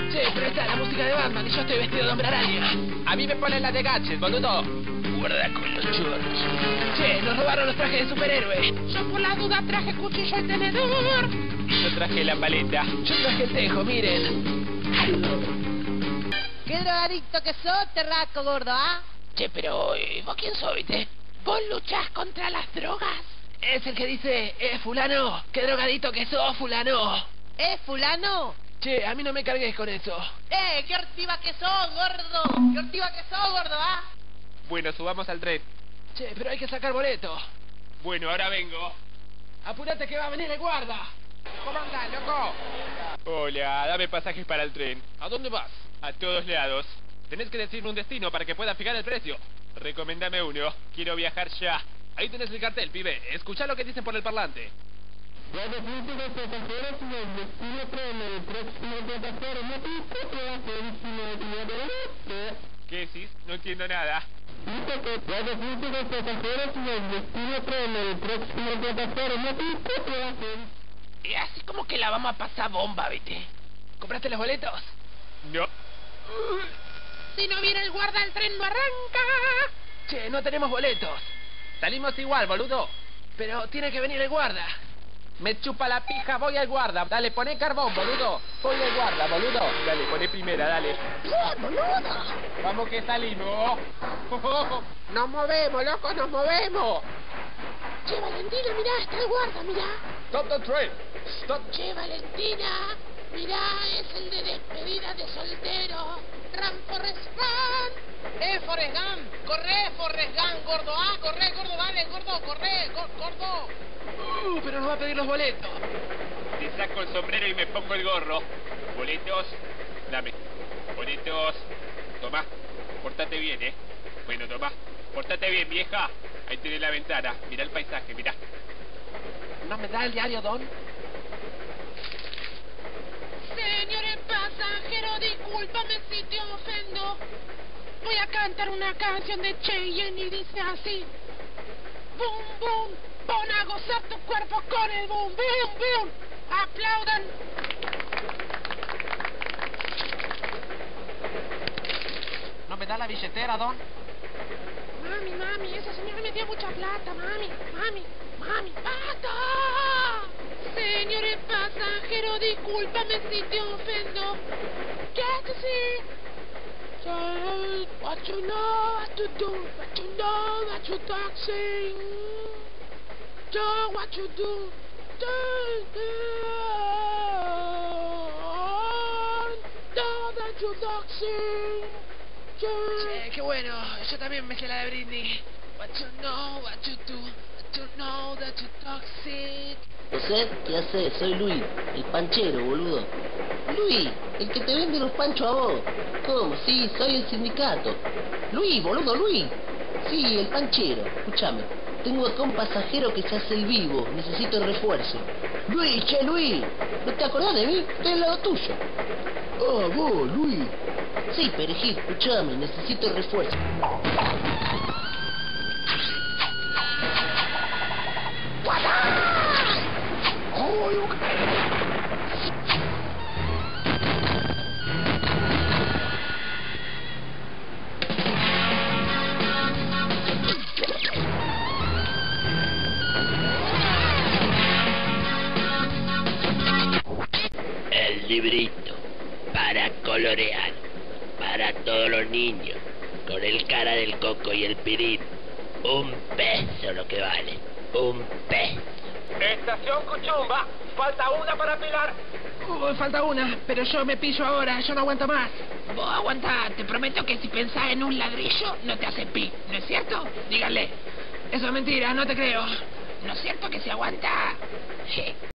Che, pero esta es la música de Batman y yo estoy vestido de Hombre Araña. A mí me ponen la de Gadget, boludo. Guarda con los chorros. Che, nos robaron los trajes de superhéroe. Yo por la duda traje cuchillo y tenedor. Yo traje la paleta. Yo traje el tejo, miren. ¡Qué drogadicto que sos, terraco gordo, ah! Che, pero ¿vos quién sos, viste? ¿Vos luchás contra las drogas? Es el que dice, fulano, qué drogadito que sos, fulano. Fulano? Che, a mí no me cargues con eso. ¡Qué hortiva que sos, gordo! ¡Qué hortiva que sos, gordo, ah! Bueno, subamos al tren. Che, pero hay que sacar boleto. Bueno, ahora vengo. Apurate que va a venir el guarda. ¿Cómo andás, loco? Hola, dame pasajes para el tren. ¿A dónde vas? A todos lados. Tenés que decirme un destino para que pueda fijar el precio. Recomendame uno. Quiero viajar ya. Ahí tenés el cartel, pibe. Escuchá lo que dicen por el parlante. ¿Qué decís? No entiendo nada. Y así como que la vamos a pasar bomba, ¿viste? ¿Compraste los boletos? No. Si no viene el guarda, el tren no arranca. Che, no tenemos boletos. Salimos igual, boludo. Pero tiene que venir el guarda. Me chupa la pija, voy al guarda. Dale, poné carbón, boludo. Voy al guarda, boludo. Dale, poné primera, dale. Bien, boludo. Vamos que salimos. Nos movemos, loco, nos movemos. Che, Valentina, mirá, está el guarda, mirá. Stop the train. Stop. Che, Valentina, mirá, es el de despedida de soltero. Run, Forrest, run. Forrest Gump! ¡Corre, Forrest Gump, gordo, ah! ¡Corre, gordo, dale, gordo, corre, gordo! Pero nos va a pedir los boletos. Te saco el sombrero y me pongo el gorro. Boletos. Dame. Boletos. Tomá. Portate bien, Bueno, tomá. Portate bien, vieja. Ahí tenés la ventana. Mirá el paisaje, mirá. ¿No me da el diario, Don? Señores pasajeros, discúlpame si te ofendo. Voy a cantar una canción de Cheyenne y dice así. Boom, boom, pon a gozar tu cuerpo con el boom, boom, boom. Aplaudan. ¿No me da la billetera, Don? Mami, esa señora me dio mucha plata, mami, ¡basta! Señores pasajeros, discúlpame si te ofendo. Get to see. What you know what to do, what you know what you talking. Do what you do. Do that you talking. Che, qué bueno. Yo también me sé la de Britney. What you know what you do, what you know that you toxic. ¿José? ¿Qué haces? Soy Luis, el panchero, boludo. Luis, el que te vende los panchos a vos. ¿Cómo? Sí, soy el sindicato. Luis, boludo, Luis. Sí, el panchero. Escúchame. Tengo acá un pasajero que se hace el vivo. Necesito el refuerzo. Luis, che, Luis. ¿No te acordás de mí? Estoy al lado tuyo. Ah, vos, Luis. Sí, perejil, escúchame. Necesito el refuerzo. El librito para colorear para todos los niños con el cara del coco y el pirín. $1 lo que vale. $1. Estación Cuchumba. Falta una para pilar. Falta una, pero yo me pillo ahora, yo no aguanto más. Vos aguantá, te prometo que si pensás en un ladrillo no te hace pi, ¿no es cierto? Díganle. Eso es mentira, no te creo. ¿No es cierto que se aguanta?